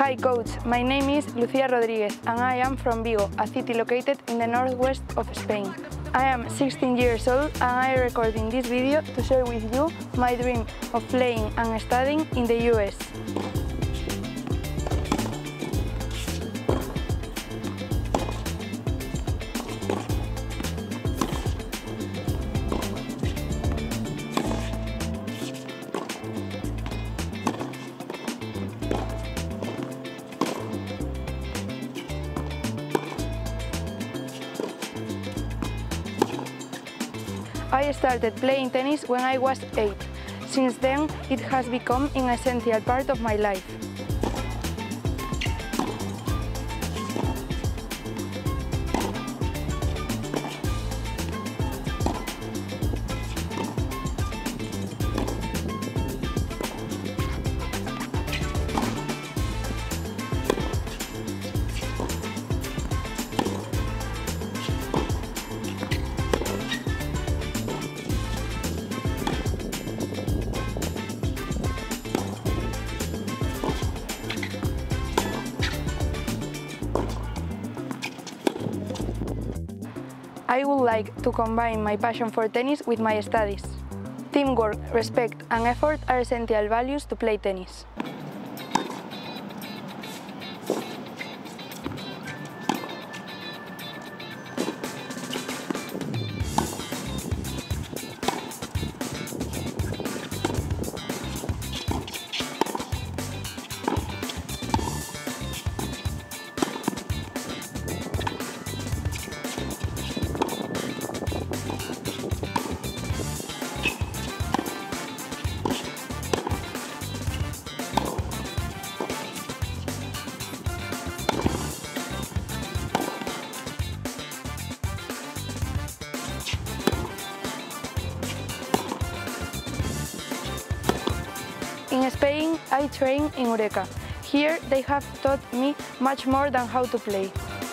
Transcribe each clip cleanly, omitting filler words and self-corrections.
Hi coach, my name is Lucía Rodríguez and I am from Vigo, a city located in the northwest of Spain. I am 16 years old and I am recording this video to share with you my dream of playing and studying in the US. I started playing tennis when I was 8. Since then, it has become an essential part of my life. I would like to combine my passion for tennis with my studies. Teamwork, respect and effort are essential values to play tennis. In Spain, I train in Eureka. Here, they have taught me much more than how to play.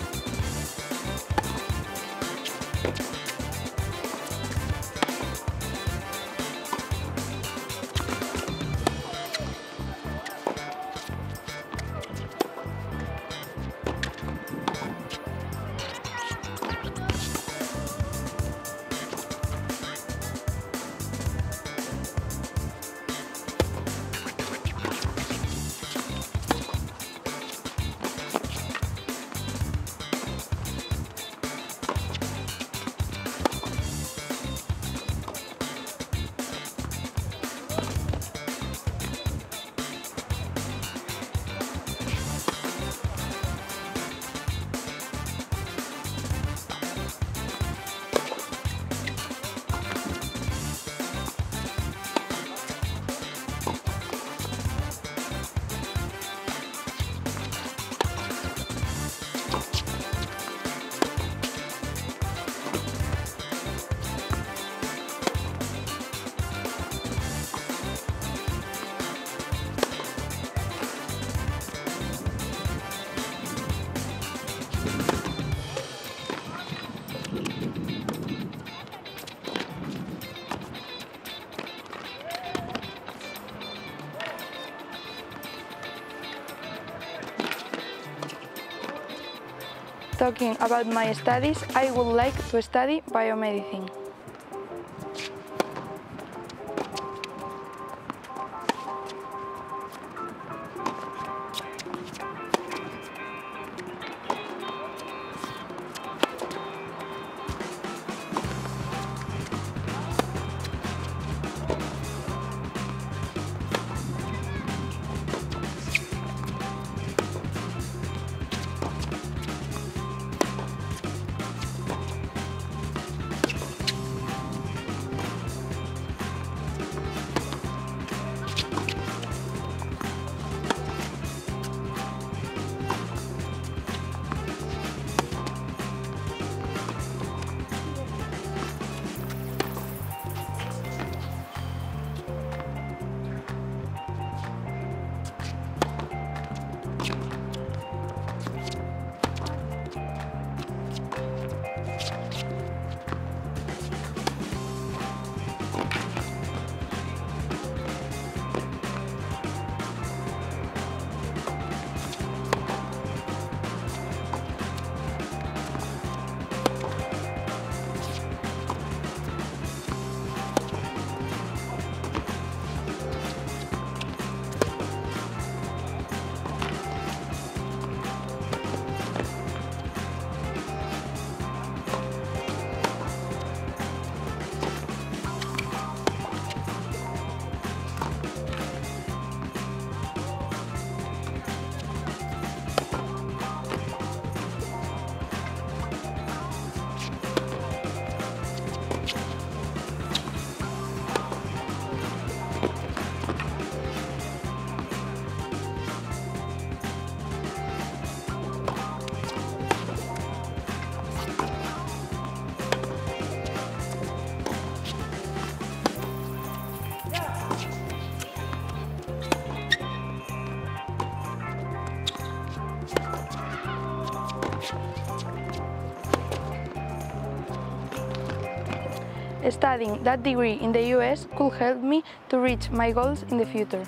Talking about my studies, I would like to study biomedicine. studying that degree in the US could help me to reach my goals in the future.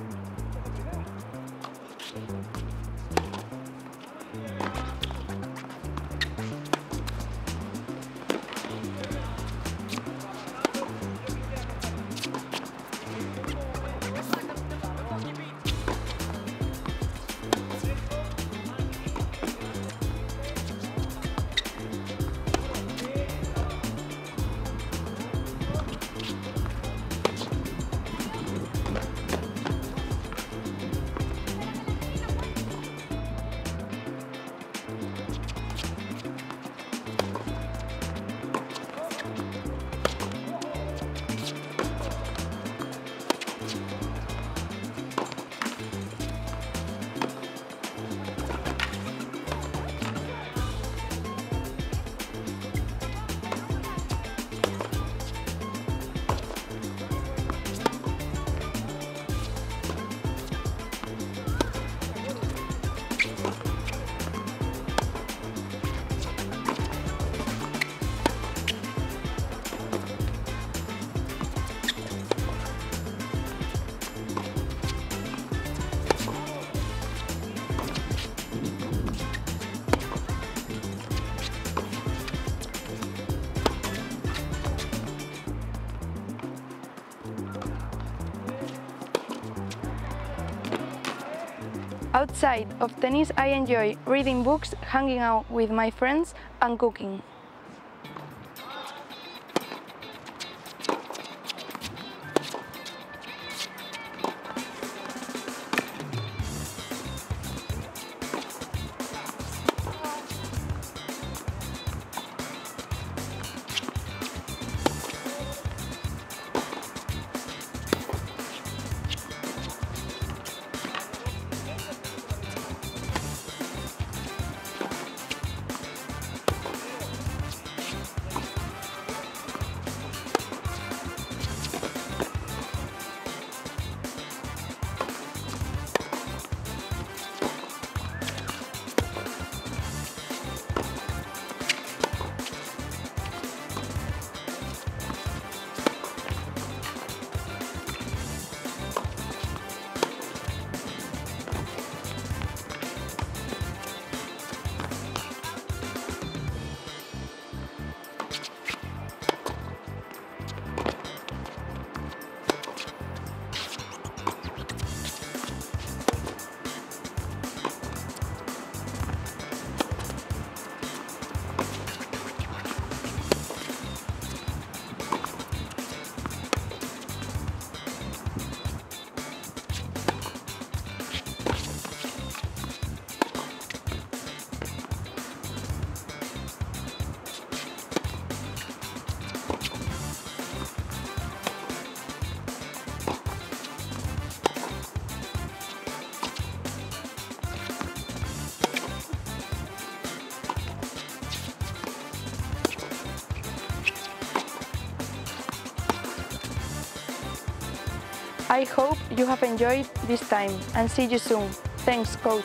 Outside of tennis, I enjoy reading books, hanging out with my friends, and cooking. I hope you have enjoyed this time and see you soon. Thanks, coach.